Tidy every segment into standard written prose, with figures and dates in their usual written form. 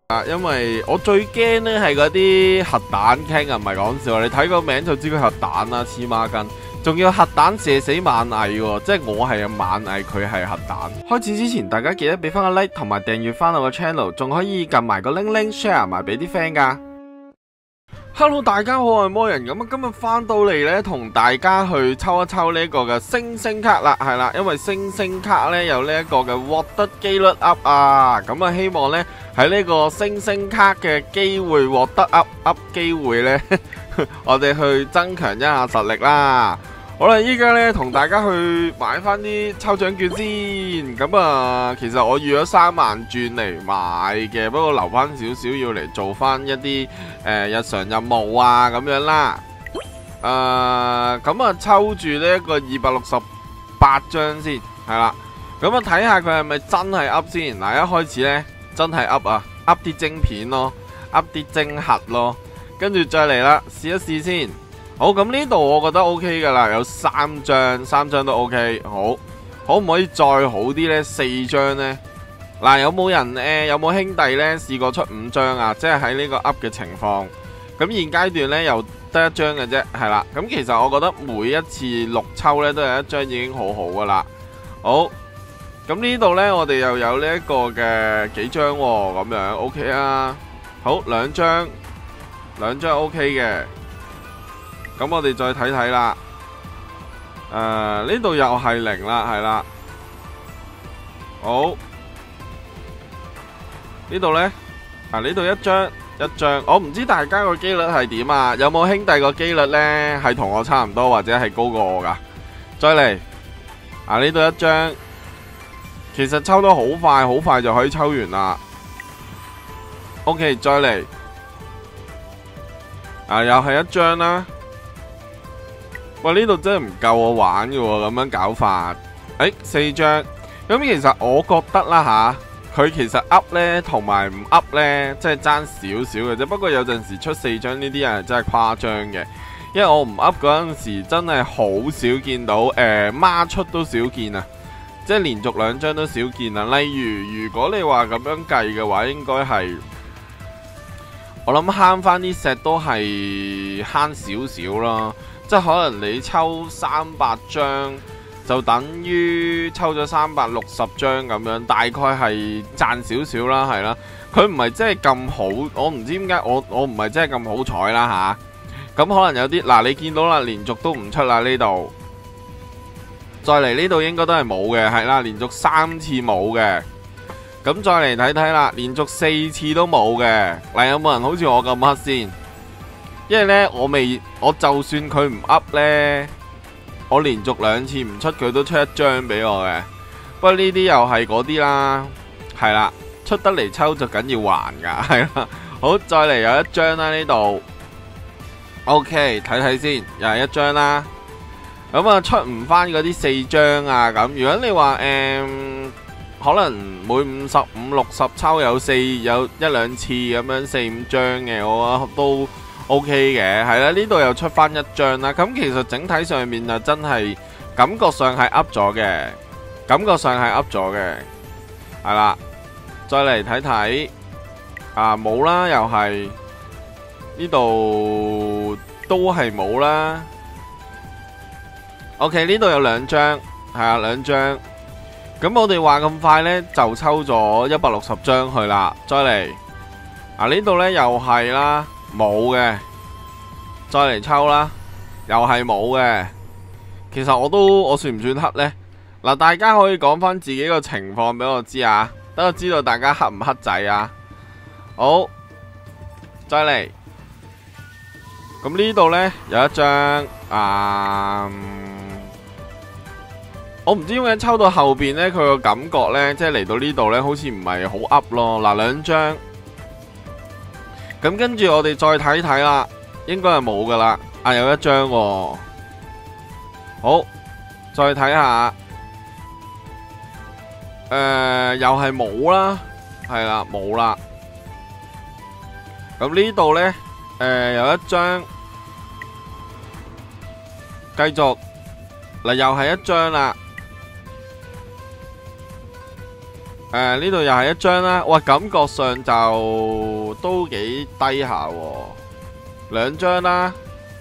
因為我最驚呢係嗰啲核彈傾啊，唔係講笑，你睇個名就知佢核彈啦，黐孖筋，仲要核彈射死螞蟻喎，即係我係螞蟻，佢係核彈。開始之前，大家記得俾翻個 like 同埋訂閱翻我個 channel， 仲可以撳埋個鈴鈴 share 埋俾啲 friend 噶。Hello， 大家好，我係魔人咁啊，今日翻到嚟呢，同大家去抽一抽呢個嘅星星卡啦，係啦，因為星星卡呢有呢一個嘅獲得機率 up 啊，咁啊希望呢喺呢個星星卡嘅機會獲得 up 機會呢，我哋去增強一下實力啦。好啦，依家呢同大家去買翻啲抽獎券先。咁啊，其實我預咗3萬轉嚟買嘅，不過留翻少少要嚟做翻一啲日常任務啊咁樣啦。咁啊抽住呢一個268張先，係啦。咁啊睇下佢係咪真係 up 先。嗱，一開始呢真係 up 啊 ，up 啲晶片咯 ，up 啲晶核咯，跟住再嚟啦，試一試先。好，咁呢度我覺得 OK 噶啦，有3張都 OK。好，可唔可以再好啲呢？4張呢？嗱，有冇人有冇兄弟呢？試過出5張啊？即係喺呢個 up 嘅情況。咁現階段呢，又得1張嘅啫，係啦。咁其實我覺得每一次6抽呢，都有1張已經好好噶啦。好，咁呢度呢，我哋又有呢一個嘅幾張喎，咁樣 OK 啊。好，2張OK 嘅。咁我哋再睇睇啦，呢度又係0啦，係啦。好，呢度呢，呢度一張，我唔知大家個機率係點啊？有冇兄弟個機率呢？係同我差唔多或者係高過我噶？再嚟，呢度1張，其實抽得好快，好快就可以抽完啦。OK， 再嚟，又係1張啦。哇！呢度真係唔夠我玩嘅喎，咁樣搞法。4張。咁其實我覺得啦佢其實 up 呢同埋唔 up 呢，即係爭少少嘅啫。不過有陣時出4張呢啲人真係誇張嘅，因為我唔 up 嗰陣時真係好少見到，孖出都少見啊，即係連續2張都少見啊。例如果你話咁樣計嘅話，應該係我諗慳翻啲石都係慳少少啦。即係可能你抽300張，就等於抽咗360張咁樣，大概係賺少少啦，係啦。佢唔係真係咁好，我唔知點解我唔係真係咁好彩啦吓。咁可能有啲嗱，你見到啦，連續都唔出啦呢度，再嚟呢度應該都係冇嘅，係啦，連續3次冇嘅。咁再嚟睇睇啦，連續4次都冇嘅。嗱，有冇人好似我咁黑先？因為呢，我就算佢唔 up 呢，我連續2次唔出，佢都出1張俾我嘅。不過呢啲又係嗰啲啦，係啦，出得嚟抽就緊要還噶，係啦。好，再嚟有1張啦呢度。OK， 睇睇先，又係1張啦。咁啊，出唔翻嗰啲4張啊咁。如果你話可能每55、60抽有1、2次咁樣4、5張嘅，我覺得都OK 嘅，係啦，呢度又出翻1張啦。咁其實整體上面啊，真係感覺上係 up 咗嘅，係啦。再嚟睇睇，冇啦，又係呢度都係冇啦。OK， 呢度有2張，係啊，2張。咁我哋話咁快呢，就抽咗160張去啦。再嚟，呢度呢又係啦。冇嘅，再嚟抽啦，又係冇嘅。其實我算唔算黑呢？嗱，大家可以講翻自己個情況俾我知啊，等我知道大家黑唔黑仔啊。好，再嚟。咁呢度呢，有1張，我唔知點解抽到後邊呢，佢個感覺呢，即係嚟到呢度呢，好似唔係好 up 咯。嗱，2張。咁跟住我哋再睇睇啦，應該係冇噶啦。有1張喎。好，再睇下，又係冇啦，係啦，冇啦。咁呢度呢，有1張，繼續，嗱，又係1張啦。 呢度又係一張啦，哇，感覺上就都幾低下喎。兩張啦，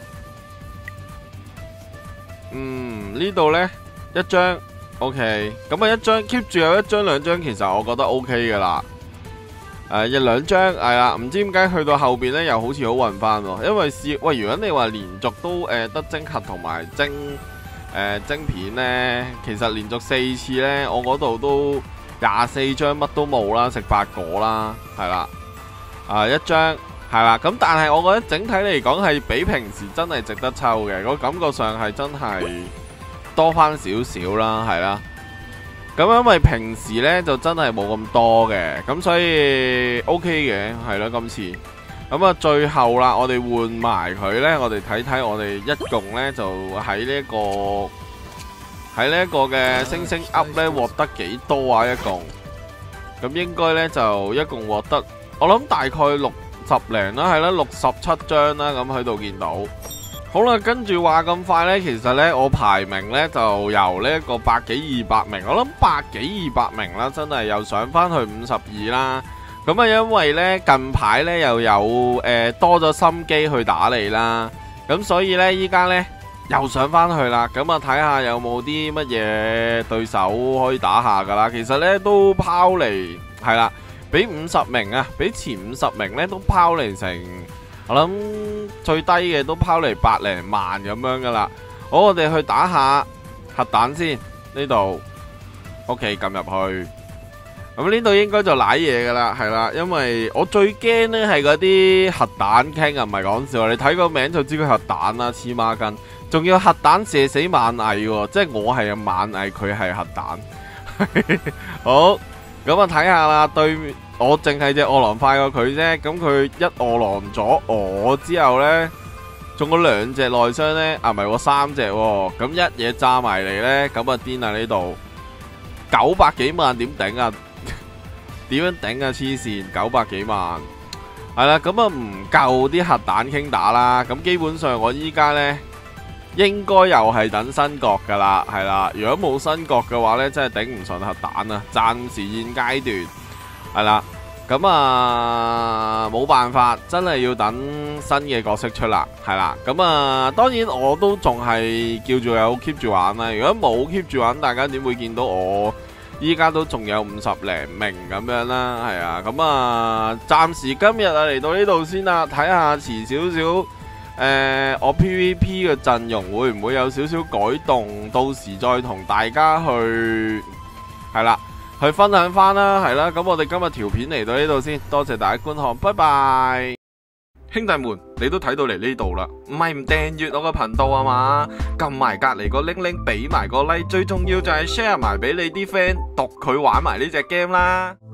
呢度呢，一張 OK， 咁啊一張 keep 住有一張兩張，其實我覺得 OK 噶啦。有兩張係啦，唔知點解去到後邊呢又好似好運翻喎，因為喂，如果你話連續都得晶核同埋晶片呢，其實連續4次呢，我嗰度都24張乜都冇啦，食8果啦，係啦，一張係啦，咁但係我覺得整體嚟講係比平時真係值得抽嘅，個感覺上係真係多翻少少啦，係啦。咁因為平時呢就真係冇咁多嘅，咁所以 OK 嘅，係啦今次。咁啊最後啦，我哋換埋佢呢，我哋睇睇我哋一共呢就喺呢一個嘅星星 up 呢獲得幾多啊？一共咁應該呢就一共獲得，我諗大概60零啦，係啦67張啦，咁喺度見到。好啦，跟住話咁快呢，其實呢我排名呢就由呢一個100幾200名，我諗100幾200名啦，真係又上翻去52啦。咁啊，因為呢近排呢又有多咗心機去打你啦，咁所以呢依家呢又上翻去啦。咁啊睇下有冇啲乜嘢對手可以打下噶啦。其實呢都拋嚟係啦，俾50名啊，俾前50名呢都拋嚟成。我諗最低嘅都拋嚟100零萬咁樣噶啦。好，我哋去打下核彈先，呢度 OK 撳入去。咁呢度應該就瀨嘢噶啦，係啦，因為我最驚呢係嗰啲核彈傾啊，唔係講笑，你睇個名就知佢核彈啦，黐孖筋，仲要核彈射死螞蟻喎，即係我係螞蟻，佢係核彈。好，咁啊睇下啦，對。我淨係隻餓狼快過佢啫，咁佢一餓狼咗我之後呢，中咗2隻內傷呢，啊唔係喎3隻喎，咁一嘢炸埋嚟呢，咁啊癲啊呢度，900幾萬點頂啊？點樣頂啊？黐線，900幾萬，係啦，咁啊唔夠啲核彈傾打啦，咁基本上我依家呢，應該又係等新角噶啦，係啦，如果冇新角嘅話呢，真係頂唔順核彈啊，暫時現階段。係啦，咁啊冇辦法，真係要等新嘅角色出啦，係啦，咁啊當然我都仲係叫做有 keep 住玩啦。如果冇 keep 住玩，大家點會見到我依家都仲有50零名咁樣啦？係啊，咁啊暫時今日啊嚟到呢度先啦，睇下遲少少我 PVP 嘅陣容會唔會有少少改動，到時再同大家去係啦。去分享翻啦，係啦，咁我哋今日條片嚟到呢度先，多謝大家觀看，拜拜。兄弟們，你都睇到嚟呢度啦，唔係唔訂閱我個頻道啊嘛？撳埋隔籬個鈴鈴，俾埋個 like，最重要就係 share 埋俾你啲 friend，讀佢玩埋呢隻 game啦。